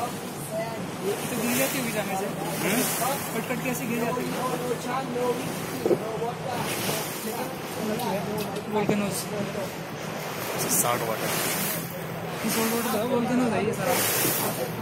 तो गिर जाती होगी सामने से, कट कट के ऐसे गिर जाती है वोल्केनोस। 60 वाटर वोल्केनोस है ये सारा।